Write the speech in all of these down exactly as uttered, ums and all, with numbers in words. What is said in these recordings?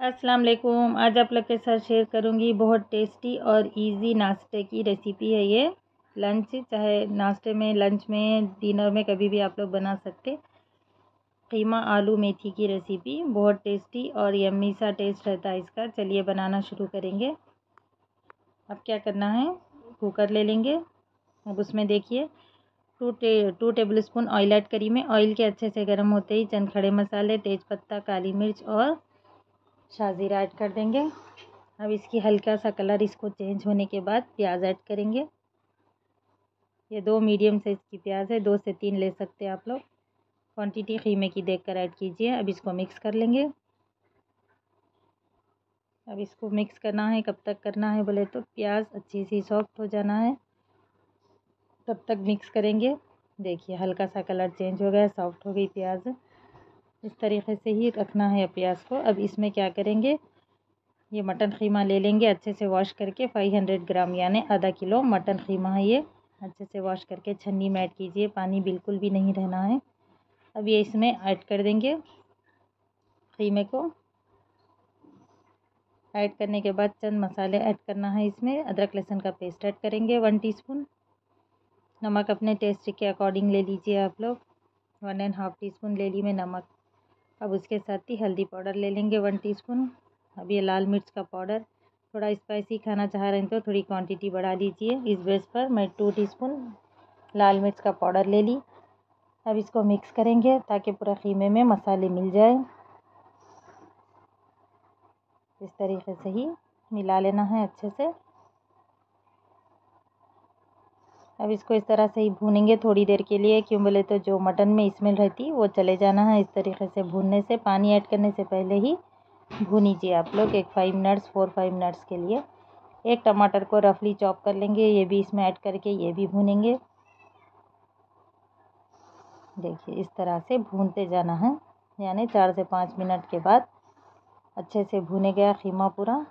अस्सलाम वालेकुम। आज आप लोग के साथ शेयर करूंगी बहुत टेस्टी और इजी नाश्ते की रेसिपी है। ये लंच चाहे नाश्ते में, लंच में, डिनर में कभी भी आप लोग बना सकते। कीमा आलू मेथी की रेसिपी बहुत टेस्टी और यम्मी सा टेस्ट रहता है इसका। चलिए बनाना शुरू करेंगे। अब क्या करना है, कुकर ले लेंगे। अब उसमें देखिए टू टे two tablespoon oil add करी में। ऑयल के अच्छे से गर्म होते ही चंद खड़े मसाले, तेज़पत्ता, काली मिर्च और शाज़ीरा ऐड कर देंगे। अब इसकी हल्का सा कलर इसको चेंज होने के बाद प्याज ऐड करेंगे। ये दो मीडियम साइज़ की प्याज है, दो से तीन ले सकते हैं आप लोग। क्वांटिटी कीमे की देखकर ऐड कीजिए। अब इसको मिक्स कर लेंगे। अब इसको मिक्स करना है, कब तक करना है बोले तो प्याज अच्छी सी सॉफ्ट हो जाना है, तब तक मिक्स करेंगे। देखिए हल्का सा कलर चेंज हो गया, सॉफ्ट हो गई प्याज। इस तरीके से ही रखना है प्याज को। अब इसमें क्या करेंगे, ये मटन कीमा ले लेंगे अच्छे से वॉश करके। पाँच सौ ग्राम यानी आधा किलो मटन कीमा है ये। अच्छे से वॉश करके छन्नी में ऐड कीजिए, पानी बिल्कुल भी नहीं रहना है। अब ये इसमें ऐड कर देंगे कीमे को। ऐड करने के बाद चंद मसाले ऐड करना है इसमें। अदरक लहसुन का पेस्ट ऐड करेंगे वन टीस्पून। नमक अपने टेस्ट के अकॉर्डिंग ले लीजिए आप लोग। One and half teaspoon ले ली मैं नमक। अब उसके साथ ही हल्दी पाउडर ले लेंगे वन टीस्पून। अब ये लाल मिर्च का पाउडर, थोड़ा स्पाइसी खाना चाह रहे हैं तो थोड़ी क्वांटिटी बढ़ा लीजिए। इस बेस पर मैं टू टीस्पून लाल मिर्च का पाउडर ले ली। अब इसको मिक्स करेंगे ताकि पूरा कीमे में मसाले मिल जाए। इस तरीके से ही मिला लेना है अच्छे से। अब इसको इस तरह से ही भूनेंगे थोड़ी देर के लिए, क्यों बोले तो जो मटन में स्मेल रहती वो चले जाना है। इस तरीके से भूनने से, पानी ऐड करने से पहले ही भूनीजिए आप लोग एक five minutes four five minutes के लिए। एक टमाटर को रफली चॉप कर लेंगे, ये भी इसमें ऐड करके ये भी भूनेंगे। देखिए इस तरह से भूनते जाना है, यानी चार से पाँच मिनट के बाद अच्छे से भुने गया कीमा पूरा।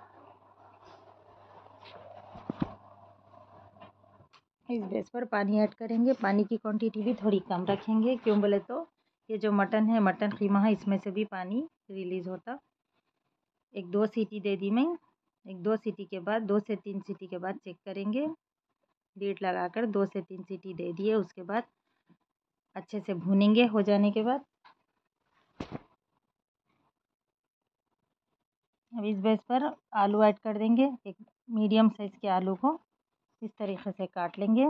इस बेस पर पानी ऐड करेंगे। पानी की क्वांटिटी भी थोड़ी कम रखेंगे, क्यों बोले तो ये जो मटन है, मटन कीमा है, इसमें से भी पानी रिलीज़ होता। एक दो सीटी दे दी मैं। एक दो सीटी के बाद, दो से तीन सीटी के बाद चेक करेंगे। लीड लगाकर दो से तीन सीटी दे दिए, उसके बाद अच्छे से भूनेंगे। हो जाने के बाद अब इस बेस पर आलू ऐड कर देंगे। एक मीडियम साइज़ के आलू को इस तरीके से काट लेंगे।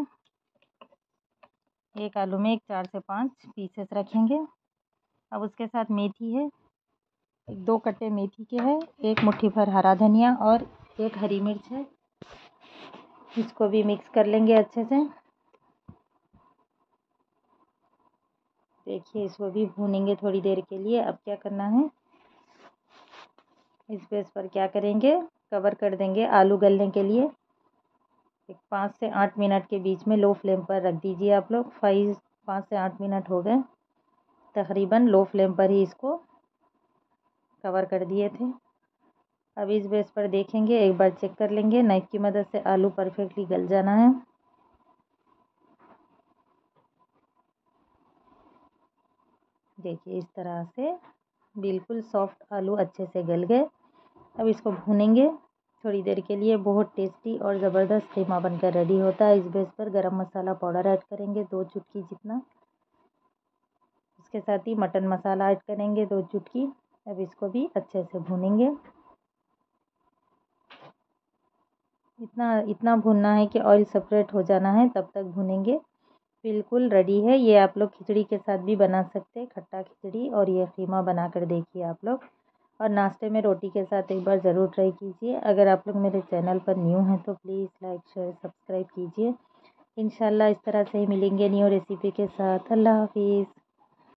एक आलू में एक चार से पाँच पीसेस रखेंगे। अब उसके साथ मेथी है, एक दो कट्टे मेथी के हैं, एक मुट्ठी भर हरा धनिया और एक हरी मिर्च है। इसको भी मिक्स कर लेंगे अच्छे से। देखिए इसको भी भूनेंगे थोड़ी देर के लिए। अब क्या करना है, इस बेस पर क्या करेंगे, कवर कर देंगे आलू गलने के लिए। एक पाँच से आठ मिनट के बीच में लो फ्लेम पर रख दीजिए आप लोग। फाइव पाँच से आठ मिनट हो गए तकरीबन, लो फ्लेम पर ही इसको कवर कर दिए थे। अब इस बेस पर देखेंगे, एक बार चेक कर लेंगे नाइफ की मदद से। आलू परफेक्टली गल जाना है। देखिए इस तरह से बिल्कुल सॉफ्ट आलू अच्छे से गल गए। अब इसको भूनेंगे थोड़ी देर के लिए। बहुत टेस्टी और ज़बरदस्त कीमा बनकर रेडी होता है। इस बेस पर गरम मसाला पाउडर ऐड करेंगे दो चुटकी जितना। उसके साथ ही मटन मसाला ऐड करेंगे दो चुटकी। अब इसको भी अच्छे से भूनेंगे। इतना इतना भूनना है कि ऑयल सेपरेट हो जाना है, तब तक भूनेंगे। बिल्कुल रेडी है ये। आप लोग खिचड़ी के साथ भी बना सकते हैं, खट्टा खिचड़ी। और ये कीमा बना कर देखिए आप लोग, और नाश्ते में रोटी के साथ एक बार ज़रूर ट्राई कीजिए। अगर आप लोग मेरे चैनल पर न्यू हैं तो प्लीज़ लाइक शेयर सब्सक्राइब कीजिए। इंशाल्लाह इस तरह से ही मिलेंगे न्यू रेसिपी के साथ। अल्लाह हाफिज़।